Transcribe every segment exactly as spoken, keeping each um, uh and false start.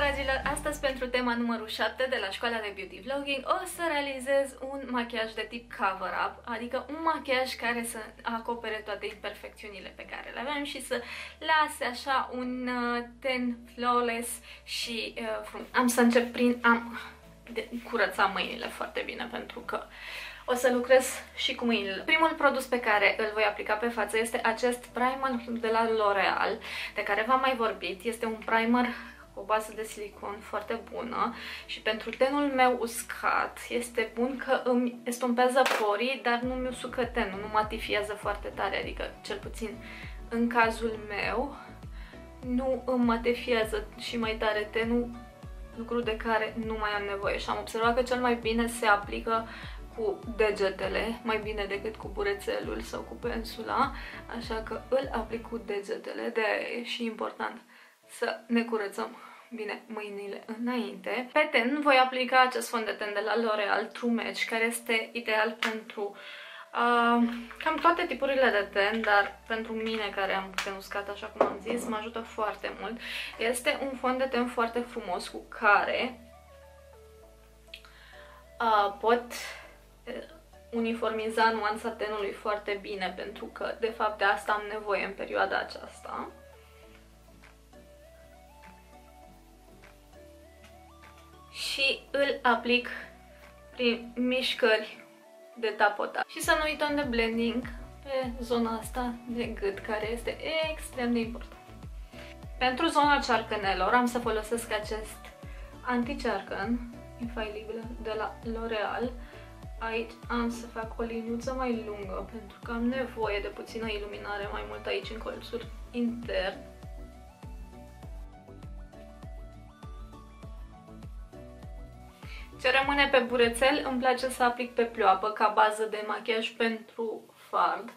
dragilor! Astăzi pentru tema numărul șapte de la școala de beauty vlogging o să realizez un machiaj de tip cover-up, adică un machiaj care să acopere toate imperfecțiunile pe care le avem și să lase așa un uh, ten flawless și uh, frumos. Am să încep prin a curăța mâinile foarte bine pentru că o să lucrez și cu mâinile. Primul produs pe care îl voi aplica pe față este acest primer de la L'Oreal, de care v-am mai vorbit. Este un primer cu o bază de silicon foarte bună și pentru tenul meu uscat este bun că îmi estompează porii, dar nu mi usucă tenul, nu matifiază foarte tare, adică cel puțin în cazul meu nu îmi matifiază și mai tare tenul, lucru de care nu mai am nevoie și am observat că cel mai bine se aplică cu degetele, mai bine decât cu burețelul sau cu pensula, așa că îl aplic cu degetele, de-aia e și important să ne curățăm bine mâinile înainte. Pe ten voi aplica acest fond de ten de la L'Oreal True Match, care este ideal pentru uh, cam toate tipurile de ten, dar pentru mine care am ten uscat, așa cum am zis, mă ajută foarte mult. Este un fond de ten foarte frumos cu care uh, pot uniformiza nuanța tenului foarte bine, pentru că de fapt de asta am nevoie în perioada aceasta. Și îl aplic prin mișcări de tapotat. Și să nu uităm de blending pe zona asta de gât, care este extrem de important. Pentru zona cearcănelor am să folosesc acest anti-cearcăn infailibil de la L'Oreal. Aici am să fac o liniuță mai lungă pentru că am nevoie de puțină iluminare mai mult aici în colțul intern. Ce rămâne pe burețel îmi place să aplic pe pleoapă ca bază de machiaj pentru fard.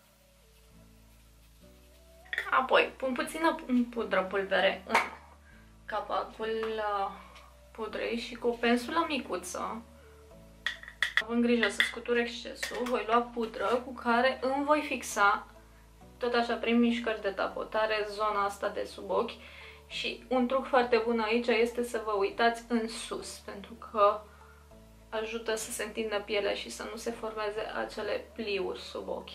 Apoi pun puțină pudră pulbere în capacul pudrei și cu o pensulă micuță, având grijă să scutur excesul, voi lua pudră cu care îmi voi fixa tot așa prin mișcări de tapotare zona asta de sub ochi. Și un truc foarte bun aici este să vă uitați în sus, pentru că ajută să se întindă pielea și să nu se formeze acele pliuri sub ochi.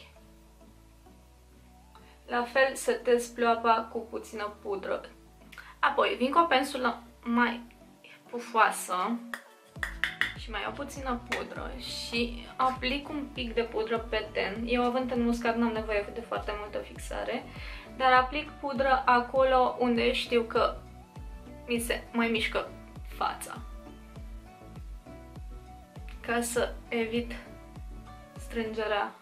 La fel setez pleoapa cu puțină pudră. Apoi vin cu o pensulă mai pufoasă și mai iau puțină pudră și aplic un pic de pudră pe ten. Eu, având ten uscat, n-am nevoie de foarte multă fixare, dar aplic pudră acolo unde știu că mi se mai mișcă fața, ca să evit strângerea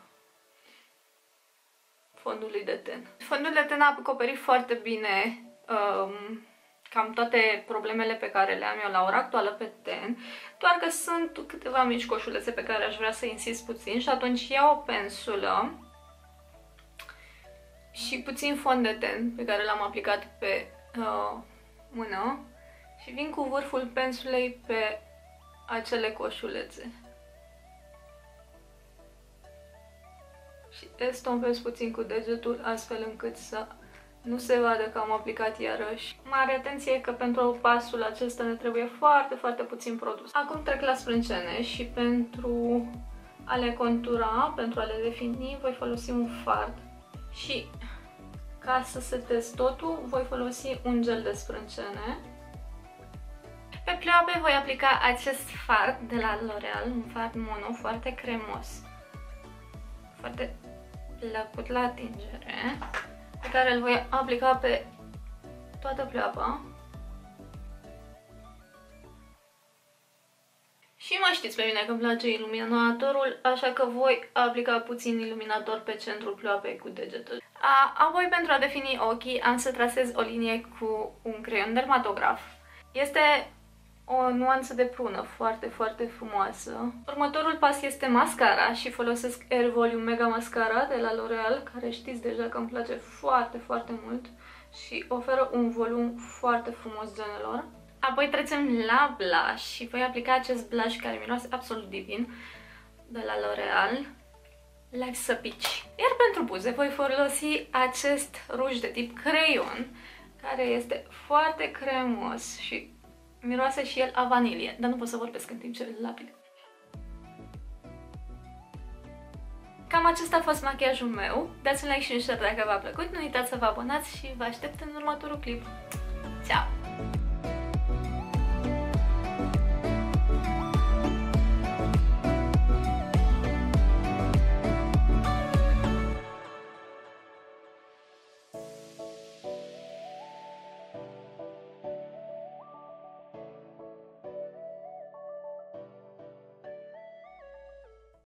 fondului de ten. Fondul de ten a acoperit foarte bine um, cam toate problemele pe care le am eu la ora actuală pe ten, doar că sunt câteva mici coșulețe pe care aș vrea să insist puțin și atunci iau o pensulă și puțin fond de ten pe care l-am aplicat pe uh, mână și vin cu vârful pensulei pe acele coșulețe și estompez puțin cu degetul astfel încât să nu se vadă că am aplicat iarăși. Mare atenție că pentru pasul acesta ne trebuie foarte, foarte puțin produs. Acum trec la sprâncene și pentru a le contura, pentru a le defini, voi folosi un fard. Și ca să setez totul, voi folosi un gel de sprâncene. Pe pleoape voi aplica acest fard de la L'Oreal, un fard mono foarte cremos, foarte plăcut la atingere, pe care îl voi aplica pe toată pleoapa. Și mai știți pe mine că îmi place iluminatorul, așa că voi aplica puțin iluminator pe centrul pleoapei cu degetul. A, apoi, pentru a defini ochii, am să trasez o linie cu un creion dermatograf. Este o nuanță de prună foarte, foarte frumoasă. Următorul pas este mascara și folosesc Air Volume Mega Mascara de la L'Oreal, care știți deja că îmi place foarte, foarte mult și oferă un volum foarte frumos genelor. Apoi trecem la blush și voi aplica acest blush care miroase absolut divin de la L'Oreal, Life Speech. Iar pentru buze voi folosi acest ruj de tip creion, care este foarte cremos și Miroase și el a vanilie, dar nu pot să vorbesc în timp ce îl aplik. Cam acesta a fost machiajul meu. Dați un like și un share dacă v-a plăcut. Nu uitați să vă abonați și vă aștept în următorul clip. Ciao!